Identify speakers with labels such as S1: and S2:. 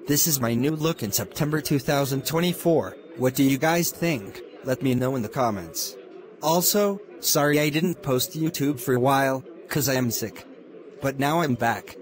S1: This is my new look in September 2024. What do you guys think? Let me know in the comments. Also, sorry I didn't post YouTube for a while, cause I am sick. But now I'm back.